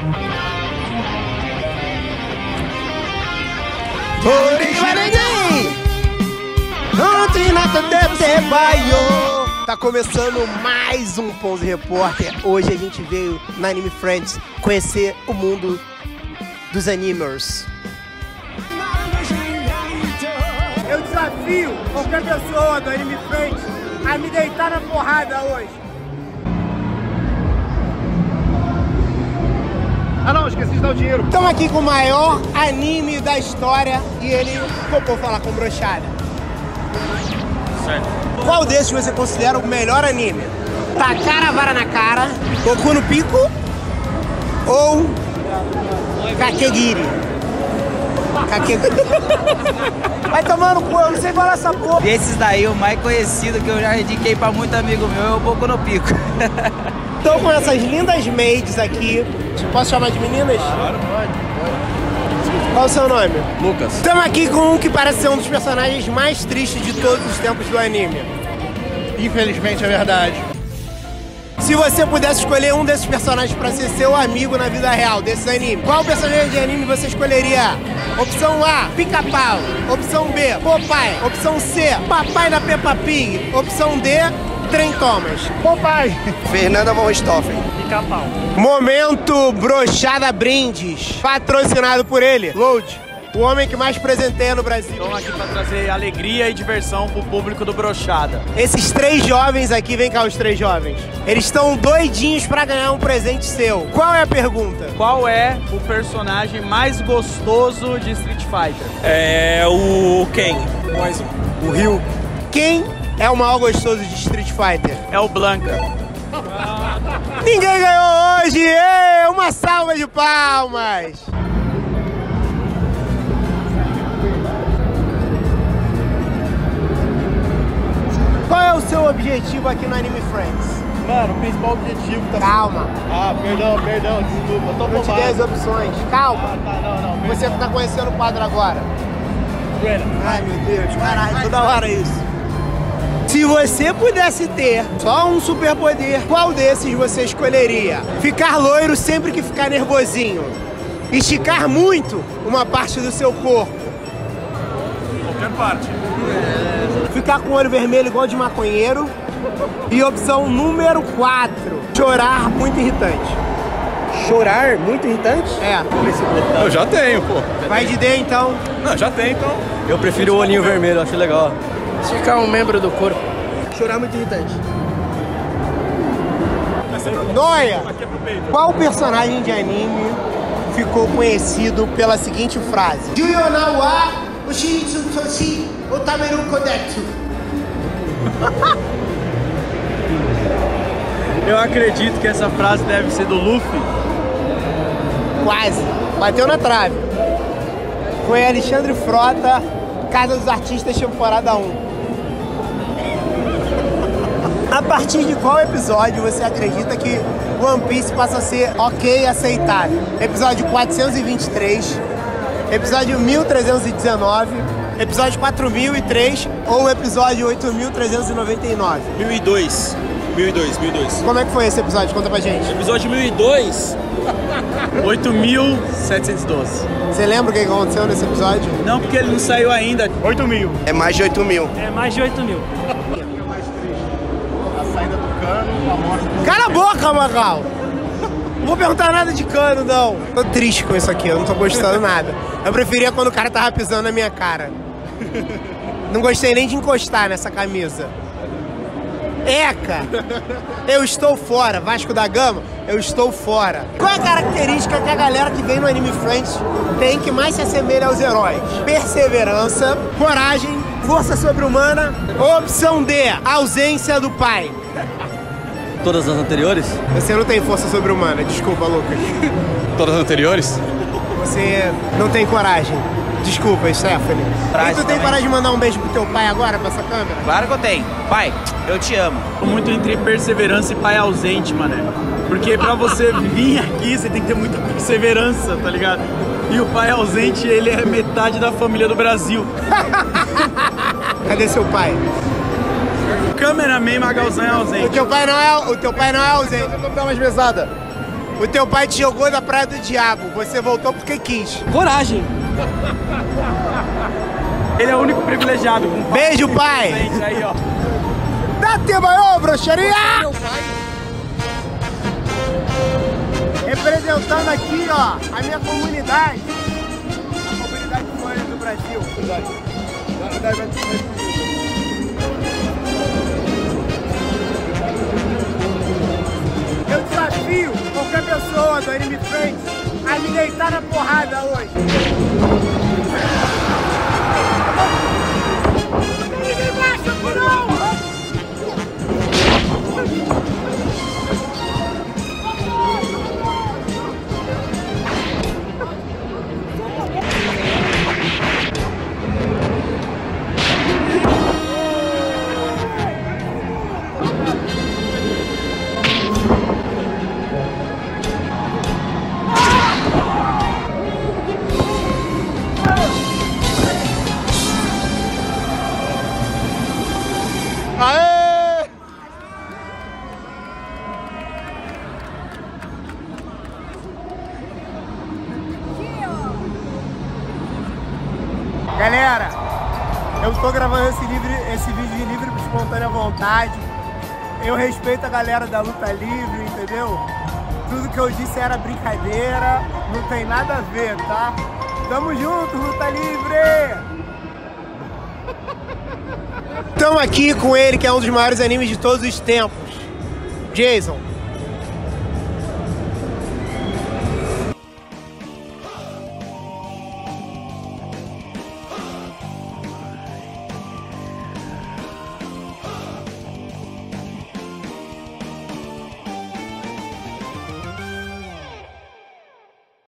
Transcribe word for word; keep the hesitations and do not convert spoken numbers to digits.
Tá começando mais um Pose Repórter. Hoje a gente veio na Anime Friends conhecer o mundo dos animers. Eu desafio qualquer pessoa do Anime Friends a me deitar na porrada hoje. Ah não, esqueci de dar o dinheiro. Estamos aqui com o maior anime da história e ele topou falar com brochada. Certo. Qual desses você considera o melhor anime? Tacar a vara na cara, Goku no pico ou Kakegiri? Kakegiri. Vai tomando cu, eu não sei falar essa porra. Desses daí, o mais conhecido que eu já dediquei pra muito amigo meu é o Boku no Pico. Estou com essas lindas maids aqui. Posso chamar de meninas? Claro, pode, pode. Qual o seu nome? Lucas. Estamos aqui com um que parece ser um dos personagens mais tristes de todos os tempos do anime. Infelizmente é verdade. Se você pudesse escolher um desses personagens para ser seu amigo na vida real, desses animes, qual personagem de anime você escolheria? Opção A, Pica-Pau. Opção B, Popeye. Opção C, Papai da Peppa Pig. Opção D, Trem Thomas. Popeye. Fernanda von Richthofen. Pica-Pau. Momento Brochada Brindes, patrocinado por ele, Load, o homem que mais presenteia no Brasil. Estamos aqui para trazer alegria e diversão pro público do Brochada. Esses três jovens aqui, vem cá os três jovens, eles estão doidinhos pra ganhar um presente seu. Qual é a pergunta? Qual é o personagem mais gostoso de Street Fighter? É o Ken. O Ryu. Quem é o maior gostoso de Street Fighter? É o Blanca. Ninguém ganhou hoje! Ê, uma salva de palmas! Qual é o seu objetivo aqui no Anime Friends? Mano, o principal objetivo tá... Calma, Ah, perdão, perdão, desculpa. Eu tô eu te dei as bobado. opções. Calma, Ah, tá, não, não. você tá conhecendo o quadro agora. Breno. Ai meu Deus, caralho, toda hora isso. Se você pudesse ter só um superpoder, qual desses você escolheria? Ficar loiro sempre que ficar nervosinho. Esticar muito uma parte do seu corpo. Qualquer parte. Ficar com o olho vermelho igual de maconheiro. E opção número quatro, chorar muito irritante. Chorar muito irritante? É. Eu já tenho, pô. Vai de D então. Não, já tenho, então. Eu prefiro o olhinho vermelho, acho legal. Esticar um membro do corpo. Chorar muito irritante. Noia, Aqui é pro peito. qual personagem de anime ficou conhecido pela seguinte frase? Juyo wa ushitsu toshi otameru kodetsu. Eu acredito que essa frase deve ser do Luffy. Quase. Bateu na trave. Foi Alexandre Frota, Casa dos Artistas, temporada um. A partir de qual episódio você acredita que One Piece passa a ser ok e aceitável? Episódio quatrocentos e vinte e três, episódio mil trezentos e dezenove, episódio quatro mil e três ou episódio oito mil trezentos e noventa e nove? mil e dois. mil e dois, mil e dois. Como é que foi esse episódio? Conta pra gente. Episódio mil e dois. oito mil setecentos e doze. Você lembra o que aconteceu nesse episódio? Não, porque ele não saiu ainda. oito mil. É mais de oito mil. É mais de oito mil. A saída do cano, a morte do... Cala a boca, Magal! Não vou perguntar nada de cano, não. Tô triste com isso aqui, eu não tô gostando nada. Eu preferia quando o cara tava pisando na minha cara. Não gostei nem de encostar nessa camisa. Eca! Eu estou fora. Vasco da Gama, eu estou fora. Qual é a característica que a galera que vem no Anime Friends tem que mais se assemelha aos heróis? Perseverança, coragem, força sobre-humana. Opção D, ausência do pai. Todas as anteriores? Você não tem força sobre-humana, desculpa, Lucas. Todas as anteriores? Você não tem coragem. Desculpa, Stephanie. E tu tem coragem de mandar um beijo pro teu pai agora, pra essa câmera? Claro que eu tenho. Pai, eu te amo. Muito entre perseverança e pai ausente, mané. Porque pra você vir aqui, você tem que ter muita perseverança, tá ligado? E o pai ausente, ele é metade da família do Brasil. Cadê seu pai? Cameraman Magalzão é O ausente. teu pai não é, o teu pai não é ausente. Vamos dar umas mesadas. O teu pai te jogou da Praia do Diabo. Você voltou porque quis. Coragem. Ele é o único privilegiado. Com Beijo, pai. Aí, ó. Dá tempo aí, ô broxaria! Representando aqui, ó, a minha comunidade. A comunidade de fãs do Brasil. Eu desafio qualquer pessoa do Anime Friends a me deitar na porrada hoje. Ninguém baixa, não! Aê! Galera, eu tô gravando esse, livre, esse vídeo de livre por espontânea vontade. Eu respeito a galera da luta livre, entendeu? Tudo que eu disse era brincadeira, não tem nada a ver, tá? Tamo junto, luta livre! Estamos aqui com ele, que é um dos maiores animes de todos os tempos, Jason.